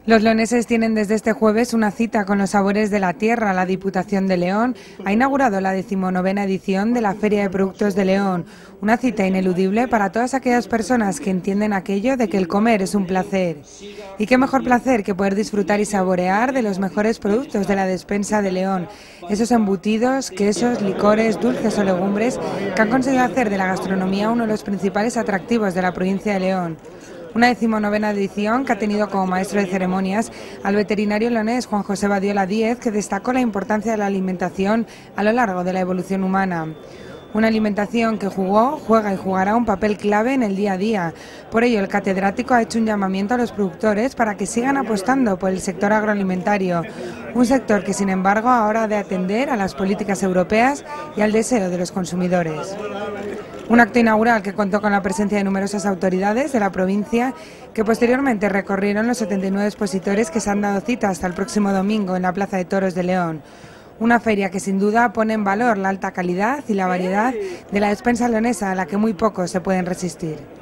Los leoneses tienen desde este jueves una cita con los sabores de la tierra. La Diputación de León ha inaugurado la 19ª edición de la Feria de Productos de León, una cita ineludible para todas aquellas personas que entienden aquello de que el comer es un placer. Y qué mejor placer que poder disfrutar y saborear de los mejores productos de la despensa de León, esos embutidos, quesos, licores, dulces o legumbres que han conseguido hacer de la gastronomía uno de los principales atractivos de la provincia de León. Una 19ª edición que ha tenido como maestro de ceremonias al veterinario leonés Juan José Badiola Díez, que destacó la importancia de la alimentación a lo largo de la evolución humana. Una alimentación que jugó, juega y jugará un papel clave en el día a día. Por ello, el catedrático ha hecho un llamamiento a los productores para que sigan apostando por el sector agroalimentario, un sector que, sin embargo, ahora ha de atender a las políticas europeas y al deseo de los consumidores. Un acto inaugural que contó con la presencia de numerosas autoridades de la provincia que posteriormente recorrieron los 79 expositores que se han dado cita hasta el próximo domingo en la Plaza de Toros de León. Una feria que sin duda pone en valor la alta calidad y la variedad de la despensa leonesa a la que muy pocos se pueden resistir.